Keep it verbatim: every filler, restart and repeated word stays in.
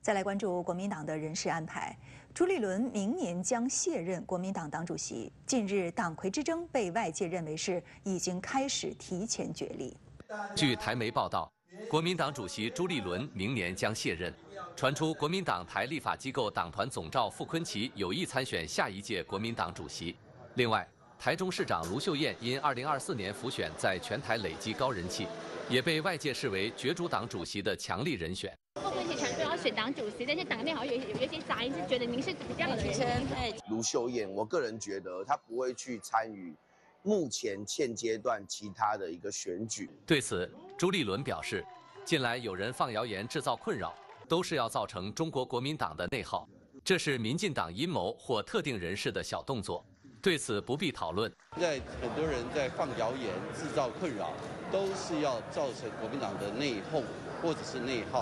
再来关注国民党的人事安排，朱立伦明年将卸任国民党党主席。近日，党魁之争被外界认为是已经开始提前决裂。 据台媒报道，国民党主席朱立伦明年将卸任，传出国民党台立法机构党团总召傅昆萁有意参选下一届国民党主席。另外，台中市长卢秀燕因二零二四年辅选在全台累积高人气，也被外界视为角逐党主席的强力人选。 傅昆萁传说要选党主席，但是党内好像有有一些杂音，是觉得您是比较有提升。 卢秀燕，我个人觉得她不会去参与目前现阶段其他的一个选举。 对此，朱立伦表示，近来有人放谣言制造困扰，都是要造成中国国民党的内耗，这是民进党阴谋或特定人士的小动作。对此不必讨论。 现在很多人在放谣言、制造困扰，都是要造成国民党的内讧或者是内耗。